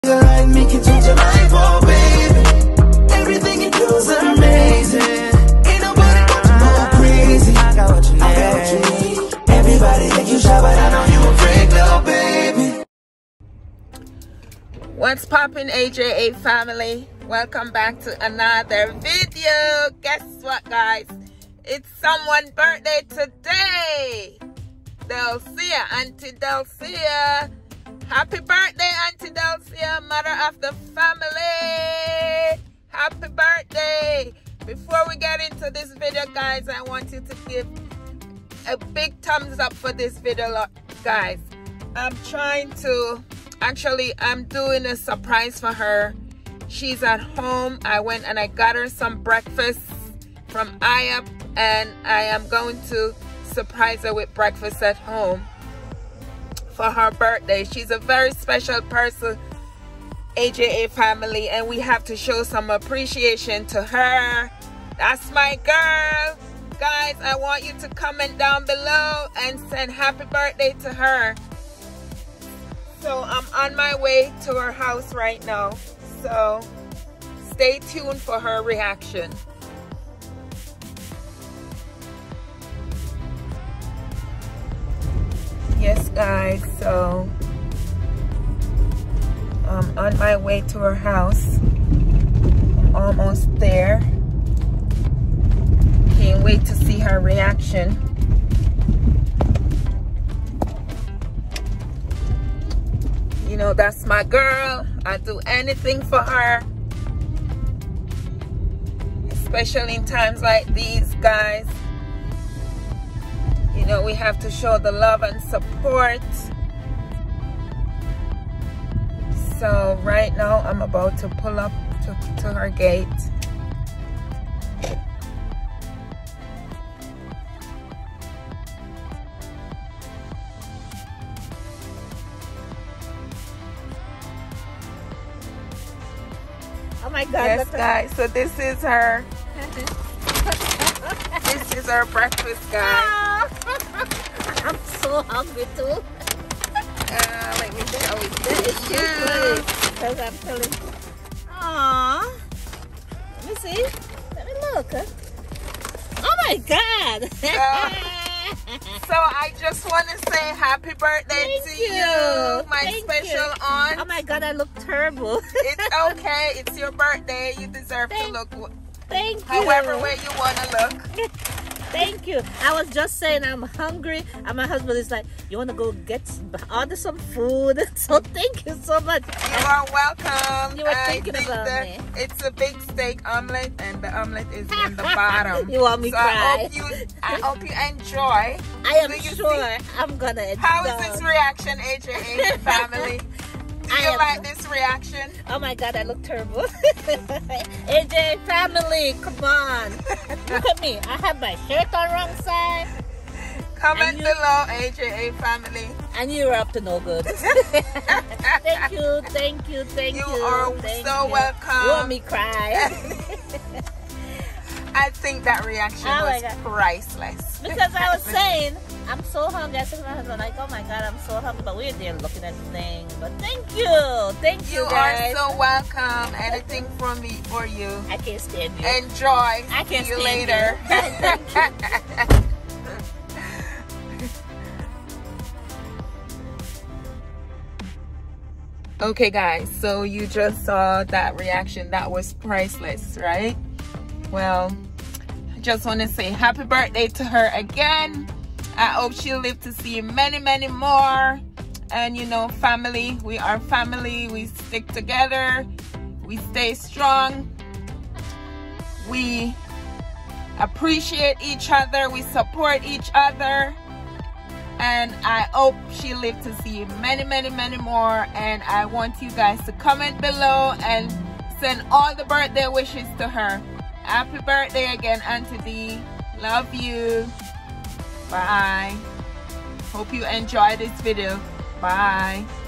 Make you change your life, oh baby. Everything you do is amazing. Ain't nobody got to go crazy. I got what you need. Everybody think you shy, but I know you a freak, little baby. What's poppin', AJA family? Welcome back to another video. Guess what, guys? It's someone's birthday today. Delcia, Auntie Delcia. Happy birthday, Auntie Delcia, mother of the family. Happy birthday. Before we get into this video, guys, I want you to give a big thumbs up for this video, guys. I'm doing a surprise for her. She's at home. I went and I got her some breakfast from IAP, and I am going to surprise her with breakfast at home for her birthday. She's a very special person, AJA family, and we have to show some appreciation to her. That's my girl. Guys, I want you to comment down below and send happy birthday to her. So I'm on my way to her house right now, so stay tuned for her reaction. Yes, guys, so I'm on my way to her house. I'm almost there. Can't wait to see her reaction. You know, that's my girl. I do anything for her, especially in times like these, guys. You know, we have to show the love and support. So right now I'm about to pull up to her gate. Oh my God. Yes, guys, so this is her. This is our breakfast, guys. I'm so hungry too. Let me show you. That is so funny because I'm telling. Aww. Let me see. Let me look. Oh my God. So I just want to say happy birthday to you, my special aunt. Oh my God, I look terrible. It's okay. It's your birthday. You deserve to look however way you want to look. Thank you. I was just saying I'm hungry, and my husband is like, you want to go order some food? So thank you so much. You are welcome. You were thinking about me. It's a big steak omelet, and the omelet is in the bottom. You want me to cry? I hope you enjoy. I am sure I'm gonna enjoy. How is this reaction, AJA family? Do you like this reaction? Oh my God, I look terrible. AJ family, come on. Look at me. I have my shirt on wrong side. Comment below, AJA family. And you're up to no good. Thank you, thank you, thank you. You are so welcome. You want me to cry? I think that reaction was priceless. Because I was saying, I'm so hungry. I said to my husband, like, oh my God, I'm so hungry. But we're there looking at the thing. But thank you. Thank you, guys. You are so welcome. Anything from me for you. I can't stand you. Enjoy. I can't See you stand later. Thank you. Okay, guys. So you just saw that reaction. That was priceless, right? Well, I just want to say happy birthday to her again. I hope she'll live to see many, many more. And you know, family, we are family. We stick together. We stay strong. We appreciate each other. We support each other. And I hope she lives to see many, many, many more. And I want you guys to comment below and send all the birthday wishes to her. Happy birthday again, Auntie D. Love you. Bye. Hope you enjoyed this video. Bye.